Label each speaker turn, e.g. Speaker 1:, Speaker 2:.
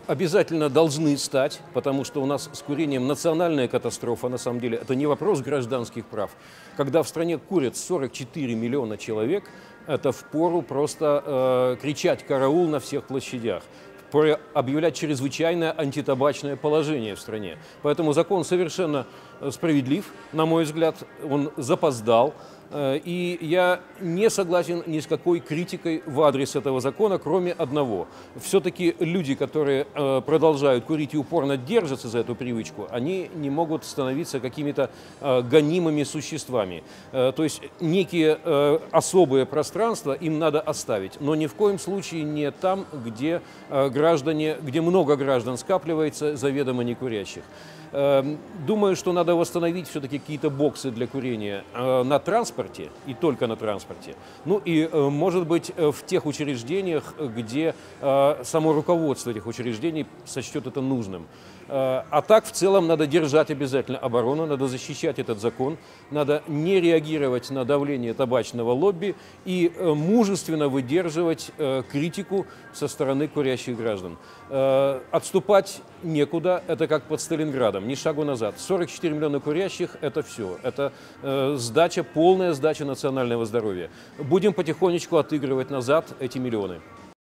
Speaker 1: Обязательно должны стать, потому что у нас с курением национальная катастрофа, на самом деле. Это не вопрос гражданских прав. Когда в стране курят 44 миллиона человек, это впору просто кричать «караул» на всех площадях, объявлять чрезвычайное антитабачное положение в стране. Поэтому закон совершенно справедлив, на мой взгляд, он запоздал. И я не согласен ни с какой критикой в адрес этого закона, кроме одного. Все-таки люди, которые продолжают курить и упорно держатся за эту привычку, они не могут становиться какими-то гонимыми существами. То есть некие особые пространства им надо оставить, но ни в коем случае не там, где много граждан скапливается, заведомо не курящих. Думаю, что надо восстановить все-таки какие-то боксы для курения на транспорте и только на транспорте. Ну и, может быть, в тех учреждениях, где само руководство этих учреждений сочтет это нужным. А так, в целом, надо держать обязательно оборону, надо защищать этот закон, надо не реагировать на давление табачного лобби и мужественно выдерживать критику со стороны курящих граждан. Отступать некуда, это как под Сталинградом, ни шагу назад. 44 миллиона курящих – это все, это полная сдача национального здоровья. Будем потихонечку отыгрывать назад эти миллионы.